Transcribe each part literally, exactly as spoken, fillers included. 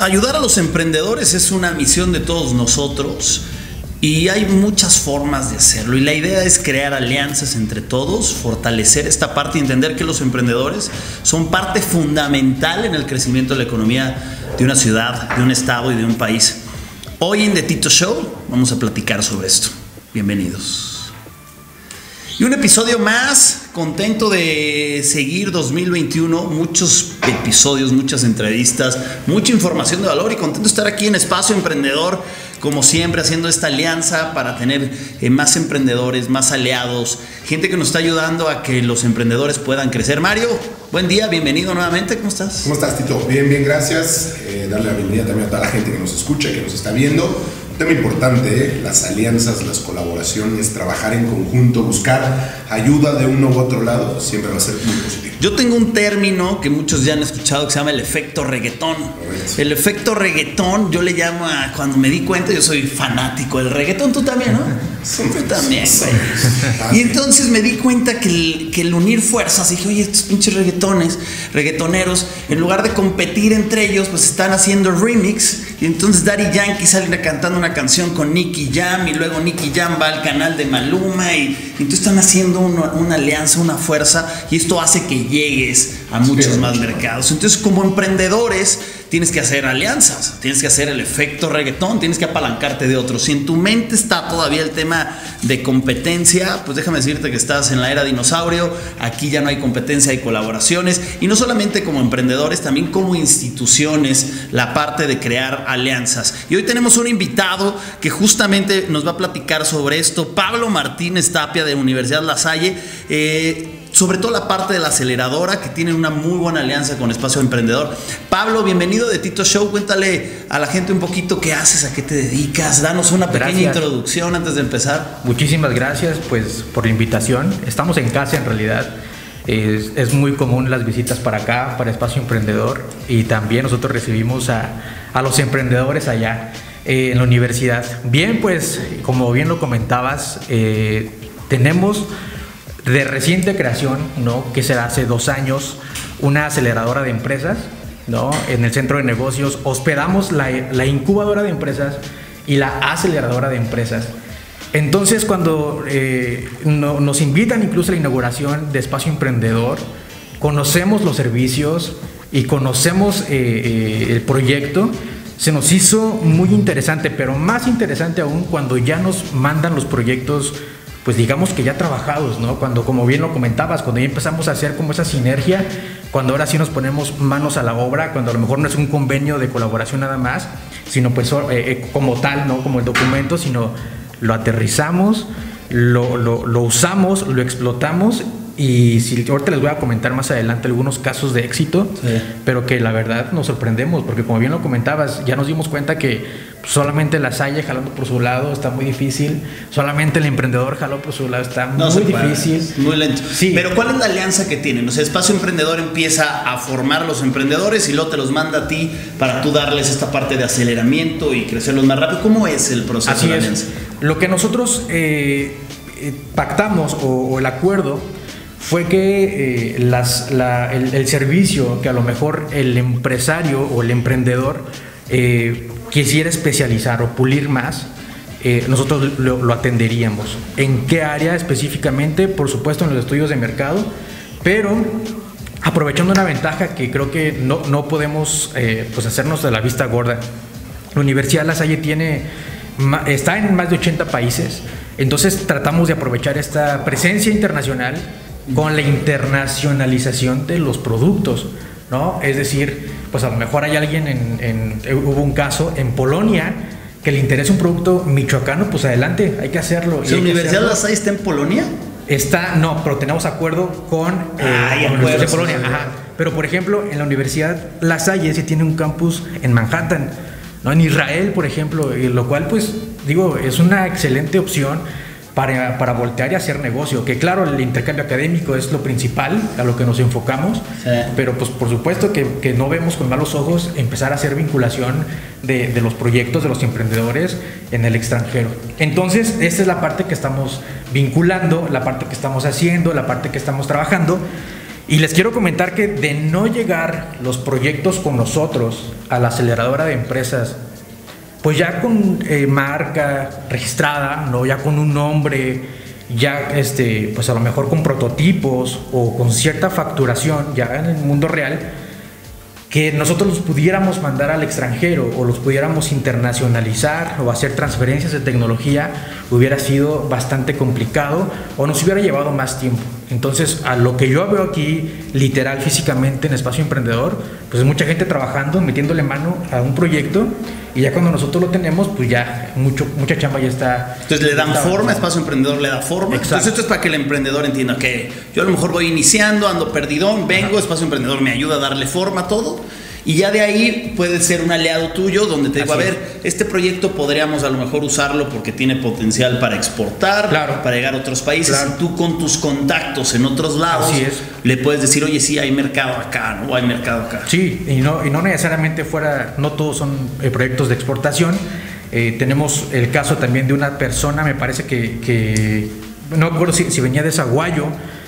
Ayudar a los emprendedores es una misión de todos nosotros y hay muchas formas de hacerlo, y la idea es crear alianzas entre todos, fortalecer esta parte y entender que los emprendedores son parte fundamental en el crecimiento de la economía de una ciudad, de un estado y de un país. Hoy en The Tito Show vamos a platicar sobre esto. Bienvenidos. Y un episodio más, contento de seguir dos mil veintiuno, muchos episodios, muchas entrevistas, mucha información de valor, y contento de estar aquí en Espacio Emprendedor, como siempre, haciendo esta alianza para tener eh, más emprendedores, más aliados, gente que nos está ayudando a que los emprendedores puedan crecer. Mario, buen día, bienvenido nuevamente, ¿cómo estás? ¿Cómo estás, Tito? Bien, bien, gracias. Eh, darle la bienvenida también a toda la gente que nos escucha, que nos está viendo. Tema importante, ¿eh? Las alianzas, las colaboraciones, trabajar en conjunto, buscar ayuda de uno u otro lado, siempre va a ser muy positivo. Yo tengo un término que muchos ya han escuchado que se llama el efecto reggaetón. El efecto reggaetón, yo le llamo a cuando me di cuenta, yo soy fanático del reggaetón, tú también, ¿no? Tú también, güey. Y entonces me di cuenta que el, que el unir fuerzas, dije, oye, estos pinches reggaetones, reggaetoneros, en lugar de competir entre ellos, pues están haciendo remix. Y entonces Daddy Yankee sale cantando una canción con Nicky Jam, y luego Nicky Jam va al canal de Maluma, y, y entonces están haciendo una, una alianza, una fuerza, y esto hace que llegues a muchos más mercados. Entonces, como emprendedores tienes que hacer alianzas, tienes que hacer el efecto reggaetón, tienes que apalancarte de otros. Si en tu mente está todavía el tema de competencia, pues déjame decirte que estás en la era dinosaurio. Aquí ya no hay competencia, hay colaboraciones, y no solamente como emprendedores, también como instituciones, la parte de crear alianzas. Y hoy tenemos un invitado que justamente nos va a platicar sobre esto, Pablo Martínez Tapia, de Universidad La Salle, eh, sobre todo la parte de la aceleradora, que tiene una muy buena alianza con Espacio Emprendedor. Pablo, bienvenido de Tito Show. Cuéntale a la gente un poquito qué haces, a qué te dedicas. Danos una pequeña gracias. introducción antes de empezar. Muchísimas gracias, pues, por la invitación. Estamos en casa, en realidad. Es, es muy común las visitas para acá, para Espacio Emprendedor, y también nosotros recibimos a, a los emprendedores allá eh, en la universidad. Bien, pues, como bien lo comentabas, eh, tenemos de reciente creación, ¿no?, que será hace dos años, una aceleradora de empresas, ¿no?, en el centro de negocios. Hospedamos la, la incubadora de empresas y la aceleradora de empresas. Entonces, cuando eh, no, nos invitan incluso a la inauguración de Espacio Emprendedor, conocemos los servicios y conocemos eh, eh, el proyecto. Se nos hizo muy interesante, pero más interesante aún cuando ya nos mandan los proyectos, pues digamos que ya trabajados, ¿no? Cuando, como bien lo comentabas, cuando ya empezamos a hacer como esa sinergia, cuando ahora sí nos ponemos manos a la obra, cuando a lo mejor no es un convenio de colaboración nada más, sino pues eh, como tal, no como el documento, sino lo aterrizamos, lo, lo, lo usamos, lo explotamos. Y si, ahorita les voy a comentar más adelante algunos casos de éxito, sí, pero que la verdad nos sorprendemos, porque como bien lo comentabas, ya nos dimos cuenta que solamente La Salle jalando por su lado está muy difícil, solamente el emprendedor jalando por su lado está no muy difícil. Muy lento. Sí. Pero ¿cuál es la alianza que tienen? O sea, Espacio Emprendedor empieza a formar los emprendedores y luego te los manda a ti para tú darles esta parte de aceleramiento y crecerlos más rápido. ¿Cómo es el proceso Así de la es. alianza? Lo que nosotros eh, pactamos o, o el acuerdo fue que eh, las, la, el, el servicio que a lo mejor el empresario o el emprendedor eh, quisiera especializar o pulir más, eh, nosotros lo, lo atenderíamos. ¿En qué área específicamente? Por supuesto en los estudios de mercado, pero aprovechando una ventaja que creo que no, no podemos eh, pues hacernos de la vista gorda. La Universidad La Salle tiene, está en más de ochenta países, entonces tratamos de aprovechar esta presencia internacional con la internacionalización de los productos, ¿no? Es decir, pues a lo mejor hay alguien en, en hubo un caso en Polonia que le interesa un producto michoacano, pues adelante, hay que hacerlo. ¿La Universidad La Salle está en Polonia? Está, no, pero tenemos acuerdo con, eh, ah, con la Universidad de Polonia. Ajá. Pero por ejemplo, en la Universidad La Salle sí tiene un campus en Manhattan, ¿no? En Israel, por ejemplo, lo cual pues digo, es una excelente opción Para, para voltear y hacer negocio, que claro, el intercambio académico es lo principal, a lo que nos enfocamos, sí, pero pues por supuesto que, que no vemos con malos ojos empezar a hacer vinculación de, de los proyectos de los emprendedores en el extranjero. Entonces, esta es la parte que estamos vinculando, la parte que estamos haciendo, la parte que estamos trabajando, Y les quiero comentar que de no llegar los proyectos con nosotros a la aceleradora de empresas, pues ya con eh, marca registrada, ¿no? Ya con un nombre, ya este, pues a lo mejor con prototipos o con cierta facturación ya en el mundo real, que nosotros los pudiéramos mandar al extranjero o los pudiéramos internacionalizar o hacer transferencias de tecnología, hubiera sido bastante complicado o nos hubiera llevado más tiempo. Entonces, a lo que yo veo aquí, literal, físicamente en Espacio Emprendedor, pues mucha gente trabajando, metiéndole mano a un proyecto, y ya cuando nosotros lo tenemos, pues ya mucho, mucha chamba ya está. Entonces le dan forma, Espacio Emprendedor le da forma. Exacto. Entonces esto es para que el emprendedor entienda que yo a lo mejor voy iniciando, ando perdidón, vengo, Ajá. Espacio Emprendedor me ayuda a darle forma a todo. Y ya de ahí puede ser un aliado tuyo donde te digo, Así a ver, es. este proyecto podríamos a lo mejor usarlo porque tiene potencial para exportar, claro. para llegar a otros países. Claro. Y tú con tus contactos en otros lados Así es. le puedes decir, oye, sí, hay mercado acá, ¿no? Hay mercado acá. Sí, y no, y no necesariamente fuera, no todos son eh, proyectos de exportación. Eh, tenemos el caso también de una persona, me parece que, que no recuerdo si, si venía de Zaguayo,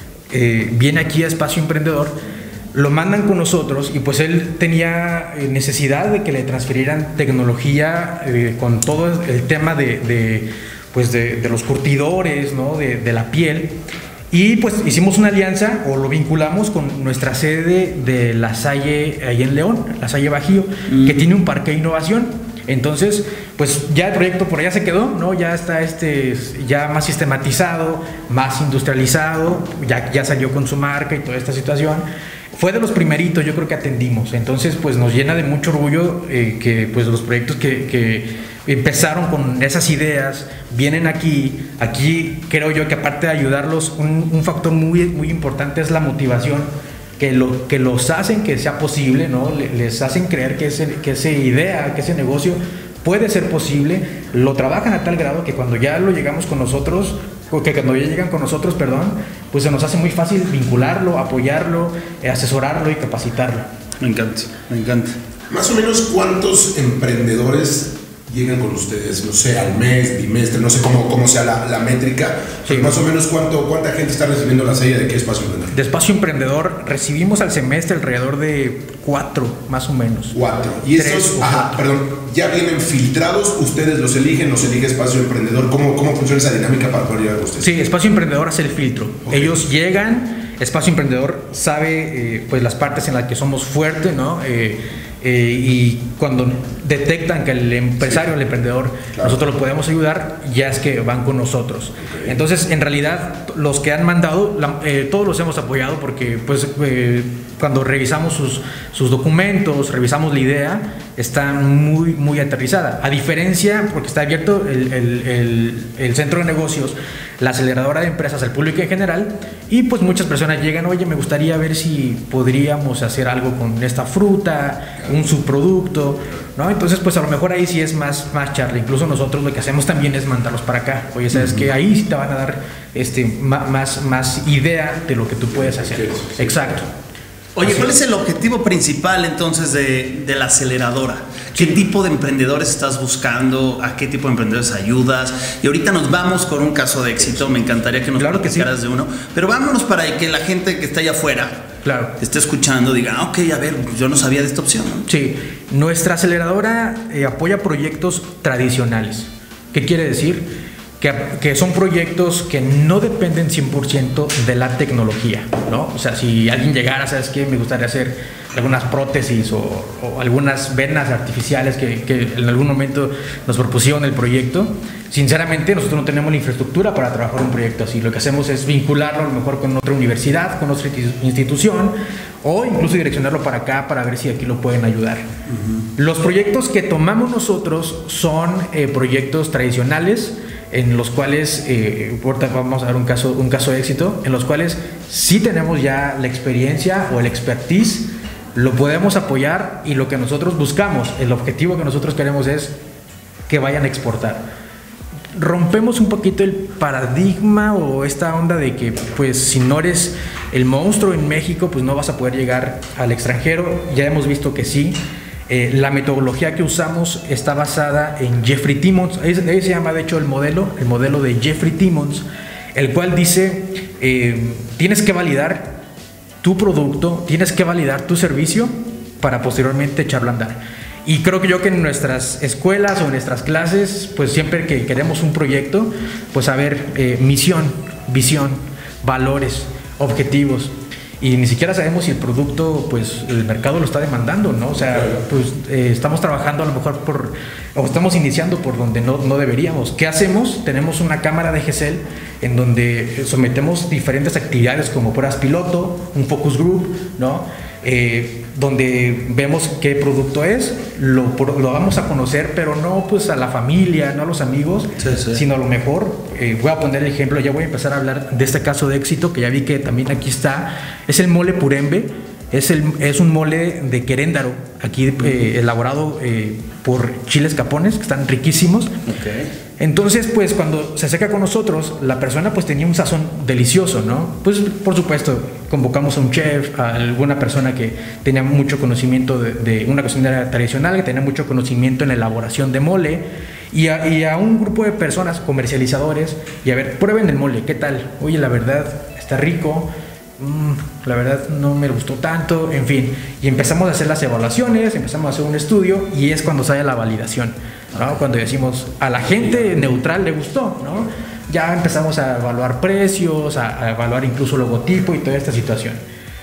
eh, viene aquí a Espacio Emprendedor, lo mandan con nosotros y pues él tenía necesidad de que le transfirieran tecnología eh, con todo el tema de, de, pues de, de los curtidores, ¿no? de, de la piel, y pues hicimos una alianza o lo vinculamos con nuestra sede de La Salle ahí en León, La Salle Bajío, mm. que tiene un parque de innovación. Entonces, pues ya el proyecto por allá se quedó, ¿no? Ya está este, ya más sistematizado, más industrializado, ya, ya salió con su marca y toda esta situación. Fue de los primeritos, yo creo que atendimos. Entonces, pues nos llena de mucho orgullo eh, que pues los proyectos que, que empezaron con esas ideas vienen aquí. Aquí creo yo que aparte de ayudarlos, un, un factor muy, muy importante es la motivación. Que, lo, que los hacen que sea posible, ¿no? Les hacen creer que, ese, que esa idea, que ese negocio puede ser posible, lo trabajan a tal grado que cuando ya lo llegamos con nosotros, que cuando ya llegan con nosotros, perdón, pues se nos hace muy fácil vincularlo, apoyarlo, asesorarlo y capacitarlo. Me encanta, me encanta. Más o menos, ¿cuántos emprendedores llegan con ustedes? No sé, al mes, bimestre, no sé cómo, cómo sea la, la métrica. Sí. Más o menos, ¿cuánto, ¿cuánta gente está recibiendo la serie de qué Espacio Emprendedor? De Espacio Emprendedor recibimos al semestre alrededor de cuatro, más o menos. Cuatro. Y esos, ajá, perdón, ya vienen filtrados, ustedes los eligen, los elige Espacio Emprendedor. ¿Cómo, cómo funciona esa dinámica para poder llegar a ustedes? Sí, Espacio Emprendedor hace el filtro. Okay. Ellos llegan, Espacio Emprendedor sabe eh, pues las partes en las que somos fuertes, ¿no? Eh, Eh, y cuando detectan que el empresario, el emprendedor, claro, nosotros lo podemos ayudar, ya es que van con nosotros. Okay. Entonces, en realidad, los que han mandado, la, eh, todos los hemos apoyado porque pues eh, cuando revisamos sus, sus documentos, revisamos la idea, está muy, muy aterrizada. A diferencia, porque está abierto el, el, el, el centro de negocios, la aceleradora de empresas al público en general, y pues muchas personas llegan, oye, me gustaría ver si podríamos hacer algo con esta fruta, un subproducto, ¿no? Entonces, pues a lo mejor ahí sí es más, más charla. Incluso nosotros lo que hacemos también es mandarlos para acá. Oye, sabes uh-huh. que ahí sí te van a dar este, más, más idea de lo que tú puedes hacer. Sí, sí, sí. Exacto. Oye, ¿cuál es el objetivo principal entonces de, de la aceleradora? ¿Qué tipo de emprendedores estás buscando? ¿A qué tipo de emprendedores ayudas? Y ahorita nos vamos con un caso de éxito. Me encantaría que nos claro platicaras que sí. de uno. Pero vámonos para que la gente que está allá afuera, claro, esté escuchando, diga, ah, ok, a ver, yo no sabía de esta opción, ¿no? Sí, nuestra aceleradora eh, apoya proyectos tradicionales. ¿Qué quiere decir? Que, que son proyectos que no dependen cien por ciento de la tecnología, ¿no? O sea, si alguien llegara, ¿sabes qué? Me gustaría hacer algunas prótesis o, o algunas venas artificiales que, que en algún momento nos propusieron el proyecto. Sinceramente, nosotros no tenemos la infraestructura para trabajar un proyecto así. Lo que hacemos es vincularlo a lo mejor con otra universidad, con otra institución, o incluso direccionarlo para acá para ver si aquí lo pueden ayudar. Uh-huh. Los proyectos que tomamos nosotros son eh, proyectos tradicionales, en los cuales, eh, ahorita vamos a dar un caso, un caso de éxito, en los cuales sí tenemos ya la experiencia o el expertise, lo podemos apoyar, y lo que nosotros buscamos, el objetivo que nosotros queremos es que vayan a exportar. Rompemos un poquito el paradigma o esta onda de que pues si no eres el monstruo en México, pues no vas a poder llegar al extranjero. Ya hemos visto que sí. Eh, la metodología que usamos está basada en Jeffrey Timmons. Ahí, ahí se llama de hecho el modelo, el modelo de Jeffrey Timmons, el cual dice, eh, tienes que validar tu producto, tienes que validar tu servicio para posteriormente echarlo a andar. Y creo que yo que en nuestras escuelas o en nuestras clases, pues siempre que queremos un proyecto, pues a ver, eh, misión, visión, valores, objetivos. Y ni siquiera sabemos si el producto, pues el mercado lo está demandando, ¿no? O sea, pues eh, estamos trabajando a lo mejor por, o estamos iniciando por donde no, no deberíamos. ¿Qué hacemos? Tenemos una cámara de GESEL en donde sometemos diferentes actividades como pruebas piloto, un focus group, ¿no? Eh, donde vemos qué producto es, lo, lo vamos a conocer, pero no pues a la familia, no a los amigos, sí, sí. sino a lo mejor, eh, voy a poner el ejemplo, ya voy a empezar a hablar de este caso de éxito, que ya vi que también aquí está, es el mole Purembe, es, el, es un mole de Queréndaro, aquí eh, elaborado eh, por chiles capones, que están riquísimos. Okay. Entonces, pues cuando se acerca con nosotros, la persona pues tenía un sazón delicioso, ¿no? Pues por supuesto, convocamos a un chef, a alguna persona que tenía mucho conocimiento de, de una cocina tradicional, que tenía mucho conocimiento en la elaboración de mole, y a, y a un grupo de personas, comercializadores, y a ver, prueben el mole, ¿qué tal? Oye, la verdad, está rico, mm, la verdad no me gustó tanto, en fin. Y empezamos a hacer las evaluaciones, empezamos a hacer un estudio, y es cuando sale la validación, ¿no? Cuando decimos, a la gente neutral le gustó, ¿no? Ya empezamos a evaluar precios, a, a evaluar incluso logotipo y toda esta situación.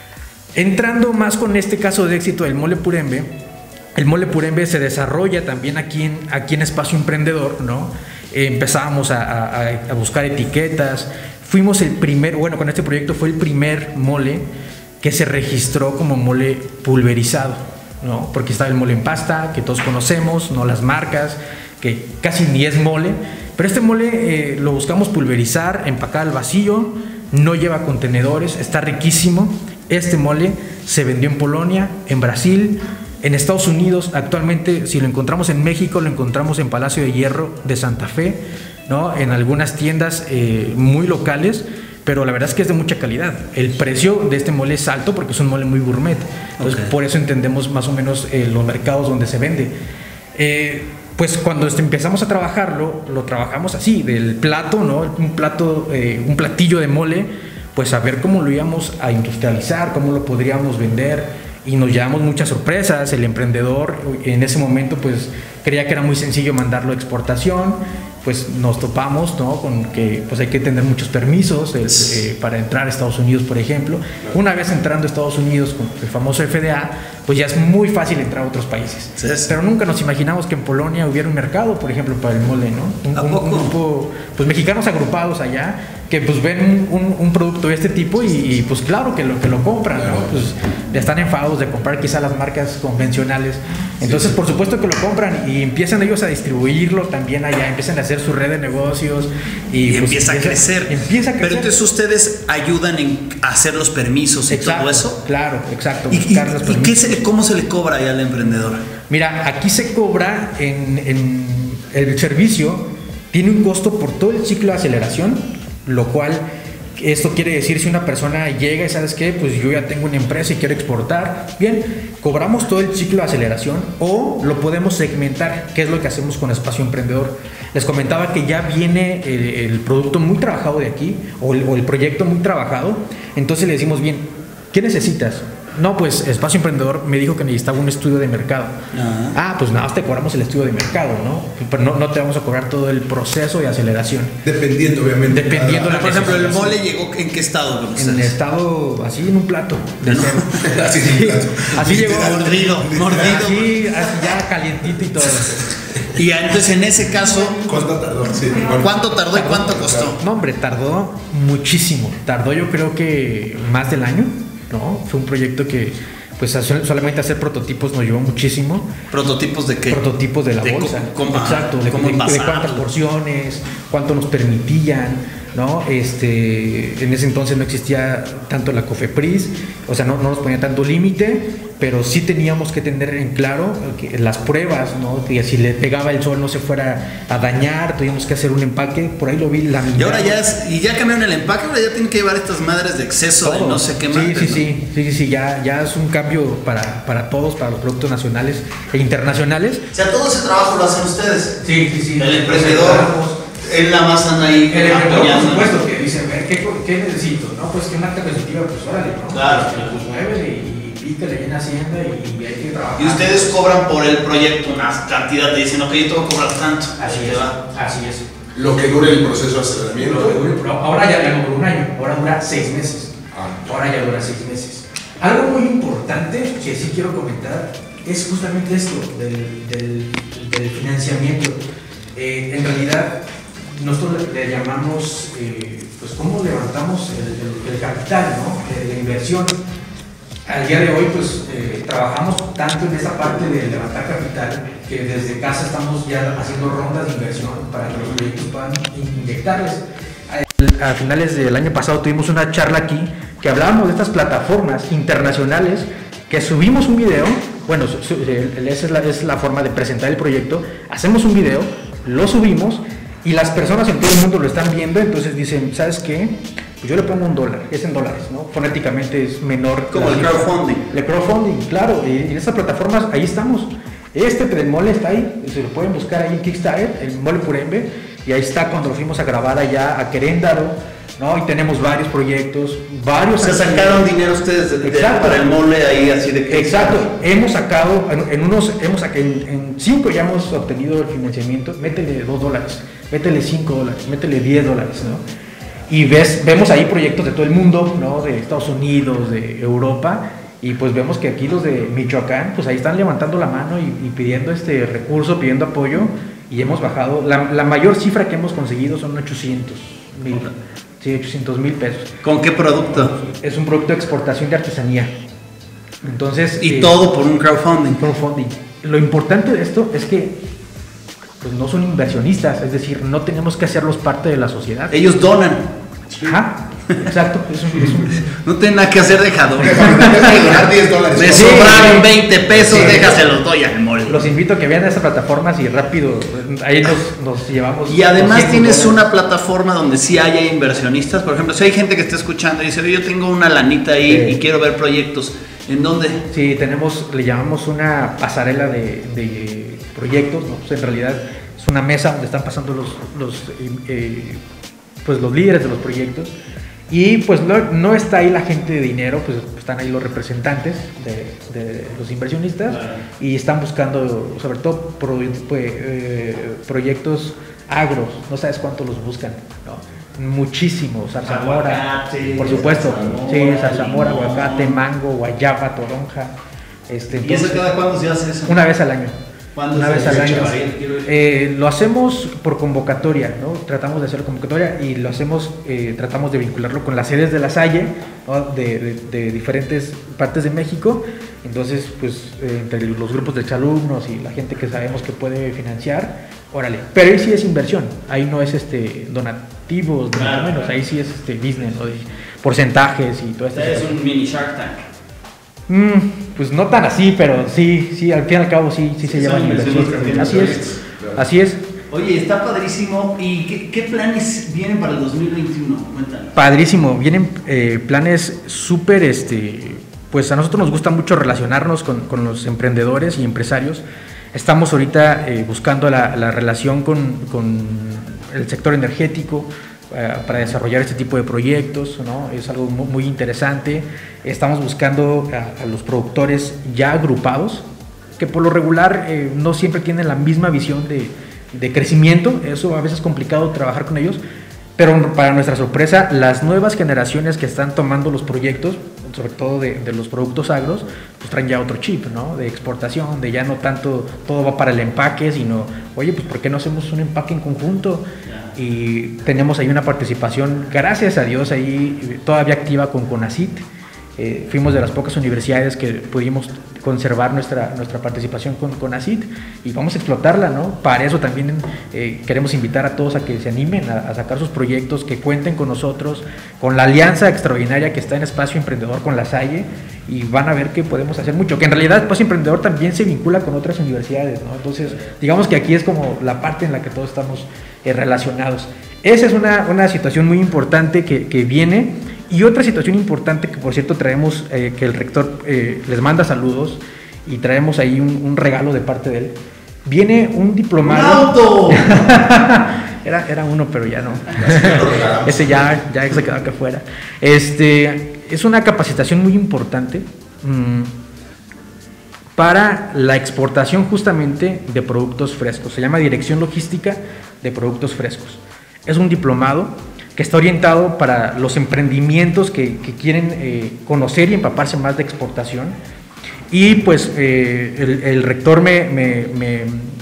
Entrando más con este caso de éxito del mole Purembe, el mole Purembe se desarrolla también aquí en, aquí en Espacio Emprendedor, ¿no? Eh, empezábamos a, a, a buscar etiquetas, fuimos el primer, bueno, con este proyecto fue el primer mole que se registró como mole pulverizado, ¿no? Porque está el mole en pasta, que todos conocemos, no las marcas, que casi ni es mole, pero este mole eh, lo buscamos pulverizar, empacar al vacío, no lleva contenedores, está riquísimo. Este mole se vendió en Polonia, en Brasil, en Estados Unidos. Actualmente, si lo encontramos en México, lo encontramos en Palacio de Hierro de Santa Fe, ¿no? En algunas tiendas eh, muy locales, pero la verdad es que es de mucha calidad. El precio de este mole es alto porque es un mole muy gourmet. Entonces, okay. Por eso entendemos más o menos eh, los mercados donde se vende. Eh, pues cuando empezamos a trabajarlo, lo trabajamos así, del plato, ¿no? Un plato, eh, un platillo de mole, pues a ver cómo lo íbamos a industrializar, cómo lo podríamos vender, y nos llevamos muchas sorpresas. El emprendedor en ese momento pues creía que era muy sencillo mandarlo a exportación. Pues nos topamos, ¿no? Con que pues hay que tener muchos permisos el, eh, para entrar a Estados Unidos, por ejemplo. Una vez entrando a Estados Unidos con el famoso F D A, pues ya es muy fácil entrar a otros países. Sí, sí. Pero nunca nos imaginamos que en Polonia hubiera un mercado, por ejemplo, para el mole, ¿no? Un, ¿A un, poco? un grupo, pues mexicanos agrupados allá, que pues ven un, un producto de este tipo y, y pues claro que lo, que lo compran, ¿no? Pues ya están enfadados de comprar quizá las marcas convencionales. Entonces, sí, sí. Por supuesto que lo compran y empiezan ellos a distribuirlo también allá, empiezan a hacer su red de negocios y, y pues, empieza, empieza, a crecer. empieza a crecer. Pero entonces ustedes ayudan en hacer los permisos y exacto, todo eso. Claro, exacto. ¿Y, y, los ¿y qué se, cómo se le cobra ahí al emprendedor? Mira, aquí se cobra en, en el servicio, tiene un costo por todo el ciclo de aceleración, lo cual esto quiere decir, si una persona llega y sabes qué, pues yo ya tengo una empresa y quiero exportar, bien, cobramos todo el ciclo de aceleración o lo podemos segmentar, que es lo que hacemos con Espacio Emprendedor. Les comentaba que ya viene el, el producto muy trabajado de aquí o el, o el proyecto muy trabajado, entonces le decimos, bien, ¿qué necesitas? No, pues Espacio Emprendedor me dijo que necesitaba un estudio de mercado. Uh-huh. Ah, pues nada más te cobramos el estudio de mercado, ¿no? Pero no, no te vamos a cobrar todo el proceso de aceleración. Dependiendo, obviamente. Dependiendo. Ah, por ejemplo, ¿el mole llegó en qué estado? En el estado, así en un plato. De ¿no? así en un plato. Así llegó. Mordido, mordido. Así, así ya calientito y todo. Y entonces en ese caso, ¿cuánto tardó? Sí, ¿cuánto tardó, tardó y cuánto costó? No, hombre, tardó muchísimo. Tardó yo creo que más del año. ¿No? Fue un proyecto que, pues, solamente hacer prototipos nos llevó muchísimo. ¿Prototipos de qué? Prototipos de la de bolsa. ¿Cómo, exacto, de, cómo de, de cuántas porciones, cuánto nos permitían, ¿no? Este, en ese entonces no existía tanto la COFEPRIS, o sea, no, no nos ponía tanto límite, pero sí teníamos que tener en claro que las pruebas, ¿no? Que si le pegaba el sol no se fuera a dañar, teníamos que hacer un empaque, por ahí lo vi laminado. Y ahora ya es, y ya cambiaron el empaque, ahora ya tienen que llevar estas madres de exceso todo, de no sé qué más. Sí, sí, ¿no? sí, sí, sí, sí, ya, ya es un cambio para, para todos, para los productos nacionales e internacionales. O sea, todo ese trabajo lo hacen ustedes. Sí, sí, sí. El emprendedor. él la más anda ahí El emprendedor, por apoyando. supuesto, que dice, a ver, ¿qué, ¿qué necesito? No, pues que una capacidad, pues órale, ¿no? Claro. Pues muévele y pícale bien Hacienda y hay que trabajar. Y ustedes cobran por el proyecto una cantidad, te dicen, ok, yo te voy a cobrar tanto. Así Ahí te es, va. así es. Lo que dure el proceso de aceleramiento. Lo que dure, pero ahora ya no dura un año, ahora dura seis meses. Ah. Ahora ya dura seis meses. Algo muy importante que sí quiero comentar es justamente esto del, del, del financiamiento. Eh, en realidad, nosotros le, le llamamos, eh, pues, cómo levantamos el, el, el capital, ¿no? De la inversión. Al día de hoy, pues, eh, trabajamos tanto en esa parte de levantar capital que desde casa estamos ya haciendo rondas de inversión para que los proyectos puedan inyectarles. A finales del año pasado tuvimos una charla aquí que hablábamos de estas plataformas internacionales que subimos un video, bueno, su, su, esa es la, es la forma de presentar el proyecto, hacemos un video, lo subimos y las personas en todo el mundo lo están viendo, entonces dicen, ¿sabes qué? Pues yo le pongo un dólar, es en dólares, ¿no? Fonéticamente es menor. Como el crowdfunding. El crowdfunding, claro, y en esas plataformas ahí estamos. Este del mole está ahí, se lo pueden buscar ahí en Kickstarter, el Mole Purembe, y ahí está cuando fuimos a grabar allá a Querétaro, ¿no? Y tenemos varios proyectos, varios. Se sacaron dinero ustedes de, de, Exacto. para el mole ahí, así de que. Exacto, hemos sacado, en, en unos, hemos sacado, en, en cinco ya hemos obtenido el financiamiento, métele dos dólares, métele cinco dólares, métele diez dólares, ¿no? Y ves, vemos ahí proyectos de todo el mundo, ¿no? De Estados Unidos, de Europa, y pues vemos que aquí los de Michoacán, pues ahí están levantando la mano y, y pidiendo este recurso, pidiendo apoyo, y hemos bajado, la, la mayor cifra que hemos conseguido son ochocientos mil, sí, ochocientos mil pesos. ¿Con qué producto? Es un producto de exportación de artesanía. Entonces... Y eh, todo por un crowdfunding. crowdfunding. Lo importante de esto es que pues no son inversionistas, es decir, no tenemos que hacerlos parte de la sociedad. Ellos donan. Ajá, exacto. Es un, es un, No tienen nada que hacer, dejador. Déjame donar diez dólares. Me Sí. sobraron veinte pesos, Sí. déjaselos doy al mole. los invito a que vean esas plataformas y rápido, ahí nos, nos llevamos. Y además doscientos tienes dólares. una plataforma donde sí haya inversionistas. Por ejemplo, si hay gente que está escuchando y dice, "Oye, yo tengo una lanita ahí Sí. y quiero ver proyectos. ¿En dónde? Sí, tenemos, le llamamos una pasarela de, de proyectos, ¿no? Pues en realidad es una mesa donde están pasando los, los, eh, pues los líderes de los proyectos y pues no, no está ahí la gente de dinero, pues están ahí los representantes de, de los inversionistas y están buscando sobre todo pro, pues, eh, proyectos agros, no sabes cuánto los buscan, ¿no? Muchísimos, zarzamora, Aguacate, por supuesto, zarzamora, sí, zarzamora, limón. aguacate, mango, guayaba, toronja. Este, ¿Y eso entonces, cada cuándo se hace eso? una vez al año. ¿Cuándo Una se vez hace? al año. Quiero ir, quiero ir. Eh, lo hacemos por convocatoria, ¿no? Tratamos de hacer convocatoria y lo hacemos, eh, tratamos de vincularlo con las sedes de la Salle, ¿no? de, de, de diferentes partes de México. Entonces, pues, eh, entre los grupos de exalumnos y la gente que sabemos que puede financiar, órale. Pero ahí sí es inversión, ahí no es este donativos, ni Claro, mucho menos, claro. ahí sí es este business, ¿no? De porcentajes y todo esto. Es un mini Shark Tank. Mm, pues no tan así, pero sí, sí, al fin y al cabo sí, sí se Sí, llevan son inversiones. inversiones Así es, claro. así es. Oye, está padrísimo. ¿Y qué, qué planes vienen para el dos mil veintiuno? Cuéntanos. Padrísimo, vienen eh, planes súper, este, pues a nosotros nos gusta mucho relacionarnos con, con los emprendedores y empresarios. Estamos ahorita eh, buscando la, la relación con, con el sector energético eh, para desarrollar este tipo de proyectos, ¿no? Es algo muy, muy interesante. Estamos buscando a, a los productores ya agrupados, que por lo regular eh, no siempre tienen la misma visión de, de crecimiento. Eso a veces es complicado trabajar con ellos, pero para nuestra sorpresa, las nuevas generaciones que están tomando los proyectos, sobre todo de, de los productos agros, pues traen ya otro chip, ¿no? De exportación, de ya no tanto todo va para el empaque, sino, oye, pues ¿por qué no hacemos un empaque en conjunto? Y tenemos ahí una participación, gracias a Dios, ahí todavía activa con CONACYT. Eh, fuimos de las pocas universidades que pudimos conservar nuestra, nuestra participación con CONACYT y vamos a explotarla, ¿no? Para eso también eh, queremos invitar a todos a que se animen a, a sacar sus proyectos, que cuenten con nosotros, con la alianza extraordinaria que está en Espacio Emprendedor con la Salle, y van a ver que podemos hacer mucho, que en realidad Espacio Emprendedor también se vincula con otras universidades, ¿no? Entonces, digamos que aquí es como la parte en la que todos estamos eh, relacionados. Esa es una, una situación muy importante que, que viene. Y otra situación importante que, por cierto, traemos, eh, que el rector eh, les manda saludos y traemos ahí un, un regalo de parte de él. Viene un diplomado. ¡Un auto! era, era uno, pero ya no. Ese ya, ya se quedó acá afuera. Este, es una capacitación muy importante mmm, para la exportación justamente de productos frescos. Se llama Dirección Logística de Productos Frescos. Es un diplomado que está orientado para los emprendimientos que, que quieren eh, conocer y empaparse más de exportación. Y pues eh, el, el rector me, me, me,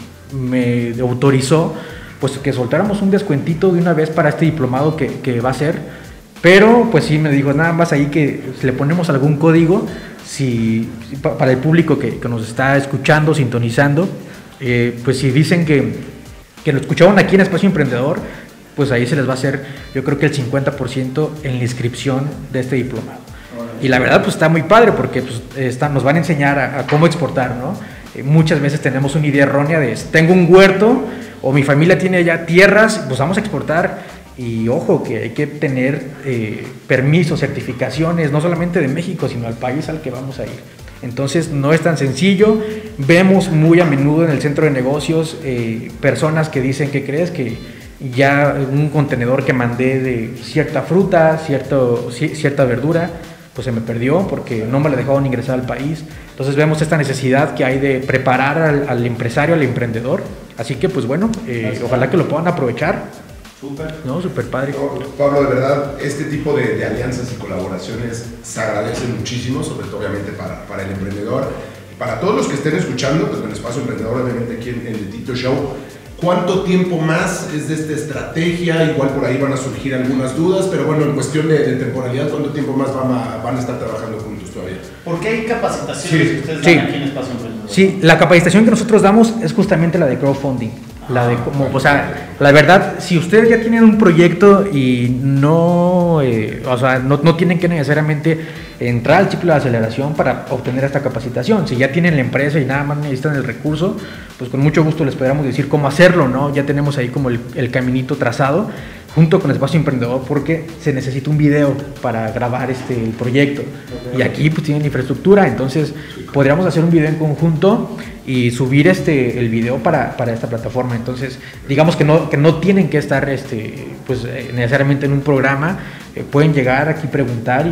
me autorizó pues que soltáramos un descuentito de una vez para este diplomado que, que va a ser, pero pues sí me dijo nada más ahí que le ponemos algún código si, para el público que, que nos está escuchando, sintonizando, eh, pues si dicen que, que lo escucharon aquí en Espacio Emprendedor, pues ahí se les va a hacer yo creo que el cincuenta por ciento en la inscripción de este diplomado. Y la verdad pues está muy padre porque pues, está, nos van a enseñar a, a cómo exportar, ¿no? Eh, muchas veces tenemos una idea errónea de tengo un huerto o mi familia tiene ya tierras, pues vamos a exportar y ojo que hay que tener eh, permisos, certificaciones, no solamente de México sino al país al que vamos a ir. Entonces no es tan sencillo, vemos muy a menudo en el centro de negocios eh, personas que dicen que crees que ya un contenedor que mandé de cierta fruta, cierto, cierta verdura, pues se me perdió porque no me la dejaron ingresar al país. Entonces vemos esta necesidad que hay de preparar al, al empresario, al emprendedor. Así que pues bueno, eh, ojalá que lo puedan aprovechar. Súper. No, súper padre. No, Pablo, de verdad, este tipo de, de alianzas y colaboraciones se agradecen muchísimo, sobre todo obviamente para, para el emprendedor. Para todos los que estén escuchando, pues en Espacio Emprendedor, obviamente aquí en, en el Tito Show, ¿cuánto tiempo más es de esta estrategia? Igual por ahí van a surgir algunas dudas, pero bueno, en cuestión de, de temporalidad, ¿cuánto tiempo más van a, van a estar trabajando juntos todavía? ¿Por qué hay capacitaciones Sí. que ustedes Sí. dan aquí en Espacio Emprendedor? Sí, la capacitación que nosotros damos es justamente la de crowdfunding. La de como, o sea, la verdad, si ustedes ya tienen un proyecto y no, eh, o sea, no, no tienen que necesariamente entrar al ciclo de aceleración para obtener esta capacitación. Si ya tienen la empresa y nada más necesitan el recurso, pues con mucho gusto les podríamos decir cómo hacerlo, ¿no? Ya tenemos ahí como el, el caminito trazado junto con Espacio Emprendedor porque se necesita un video para grabar este el proyecto. Y aquí pues tienen infraestructura, entonces podríamos hacer un video en conjunto y subir este el video para, para esta plataforma. Entonces digamos que no, que no tienen que estar este, pues, eh, necesariamente en un programa, eh, pueden llegar aquí, preguntar y,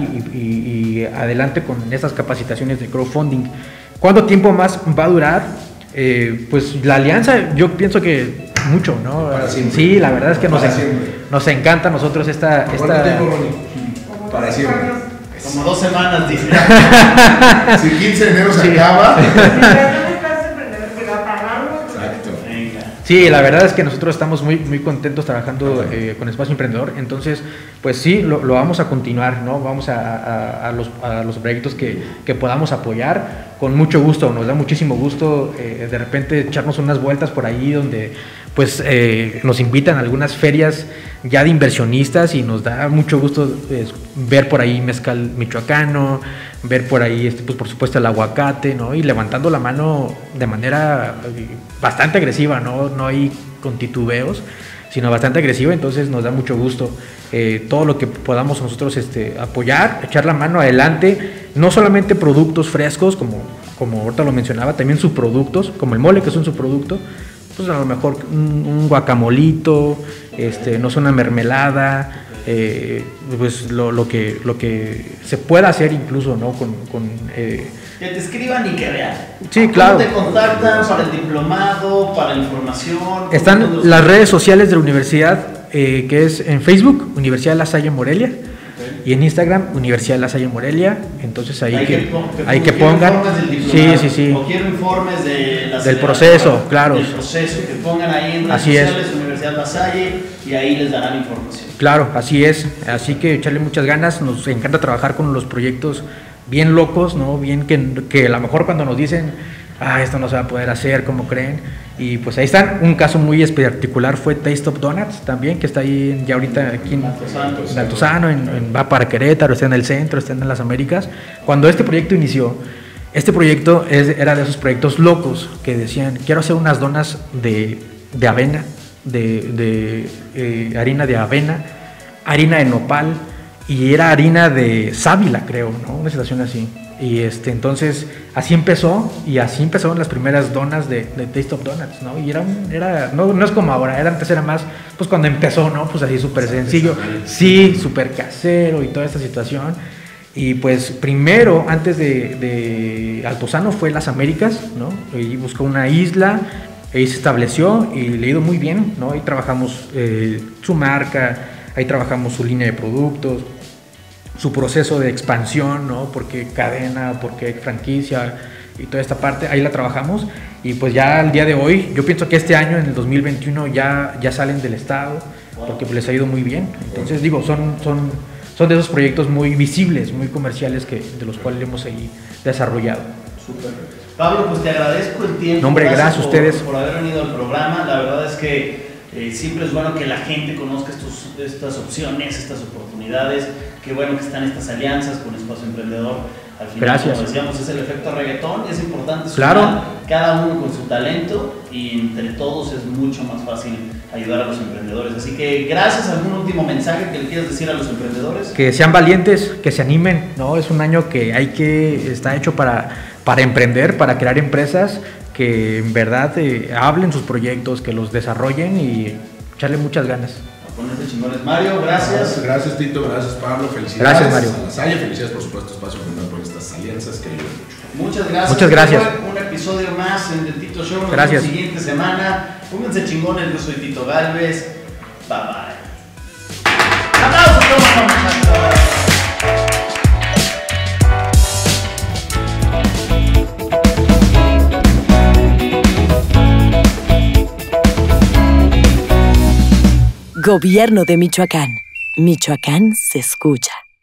y, y adelante con estas capacitaciones de crowdfunding. ¿Cuánto tiempo más va a durar? Eh, pues la alianza yo pienso que mucho, ¿no? Para siempre. Sí, la verdad es que nos, Para en, siempre. nos encanta a nosotros esta... ¿Cuánto esta tiempo, Ronnie? Para siempre. Como dos semanas, dice. Si quince de enero se Sí. acaba. Exacto. Venga. Sí, la verdad es que nosotros estamos muy, muy contentos trabajando eh, con Espacio Emprendedor, entonces, pues sí, lo, lo vamos a continuar, ¿no? Vamos a, a, a, los, a los proyectos que, que podamos apoyar con mucho gusto, nos da muchísimo gusto eh, de repente echarnos unas vueltas por ahí donde pues eh, nos invitan a algunas ferias ya de inversionistas y nos da mucho gusto eh, ver por ahí mezcal michoacano, ver por ahí, este, pues por supuesto el aguacate, ¿no? Y levantando la mano de manera bastante agresiva, ¿no? No hay con titubeos, sino bastante agresiva, entonces nos da mucho gusto eh, todo lo que podamos nosotros este, apoyar, echar la mano adelante, no solamente productos frescos, como, como ahorita lo mencionaba, también subproductos, como el mole, que es un subproducto, pues a lo mejor un, un guacamolito, este, no sé, una mermelada, eh, pues lo, lo, que, lo que se pueda hacer incluso, ¿no? Con, con eh, Que te escriban y que vean. Sí, claro. ¿Cómo te contactan para el diplomado, para la información? Están las redes sociales de la universidad, eh, que es en Facebook, Universidad La Salle Morelia, okay, y en Instagram, Universidad La Salle Morelia. Entonces ahí hay que, que, que, hay que pongan. Sí, sí, sí. O quiero informes de la del proceso, claro. Del proceso, que pongan ahí en redes así sociales, es. Universidad La Salle, y ahí les darán información. Claro, así es. Así que echarle muchas ganas. Nos encanta trabajar con los proyectos bien locos, ¿no? Bien que, que a lo mejor cuando nos dicen, ah, esto no se va a poder hacer, ¿cómo creen? Y pues ahí están. Un caso muy particular fue Taste of Donuts también, que está ahí ya ahorita aquí en Altozano, en, en, va para Querétaro, está en el centro, está en las Américas. Cuando este proyecto inició, este proyecto es, era de esos proyectos locos que decían, quiero hacer unas donas de, de avena, de, de eh, harina de avena, harina de nopal, y era harina de sábila, creo, ¿no? Una situación así. Y este, entonces así empezó y así empezaron las primeras donas de, de Taste of Donuts, ¿no? Y era, un, era no, no es como ahora, era, antes era más, pues cuando empezó, ¿no? Pues así súper sencillo, sí, súper casero y toda esta situación. Y pues primero, antes de, de Altozano fue Las Américas, ¿no? Y buscó una isla, ahí se estableció y le ha ido muy bien, ¿no? Ahí trabajamos eh, su marca, ahí trabajamos su línea de productos, su proceso de expansión, ¿no? Porque cadena, porque franquicia y toda esta parte, ahí la trabajamos. Y pues ya al día de hoy, yo pienso que este año, en el dos mil veintiuno, ya, ya salen del estado, porque pues les ha ido muy bien. Entonces digo, son, son, son de esos proyectos muy visibles, muy comerciales, que, de los cuales hemos ahí desarrollado. Súper. Pablo, pues te agradezco el tiempo. No, hombre, gracias, gracias a ustedes por haber venido al programa. La verdad es que eh, siempre es bueno que la gente conozca estos, estas opciones, estas oportunidades. Qué bueno que están estas alianzas con Espacio Emprendedor. Al final, gracias. Como decíamos, es el efecto reggaetón. Es importante sumar, claro, cada uno con su talento, y entre todos es mucho más fácil ayudar a los emprendedores. Así que gracias. ¿Algún último mensaje que le quieras decir a los emprendedores? Que sean valientes, que se animen, ¿no? Es un año que hay que, está hecho para, para emprender, para crear empresas, que en verdad eh, hablen sus proyectos, que los desarrollen y echarle muchas ganas. Ponerse chingones. Mario, gracias. gracias. Gracias, Tito. Gracias, Pablo. Felicidades. Gracias, Mario. A la Salle. Felicidades, por supuesto, Espacio Emprendedor, por estas alianzas que ayudan mucho. Muchas gracias. Muchas gracias. Un episodio más en el Tito Show. Nos gracias. vemos la siguiente semana. Pónganse chingones. Yo soy Tito Galvez. Bye bye. ¡Aplausos! Gobierno de Michoacán. Michoacán se escucha.